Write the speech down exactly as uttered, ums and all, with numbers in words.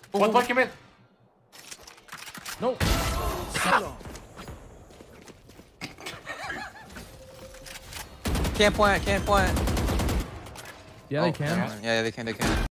One punch him in. No. Can't plant, can't plant. Yeah, Oh, they can. never mind. Yeah, yeah, they can, they can.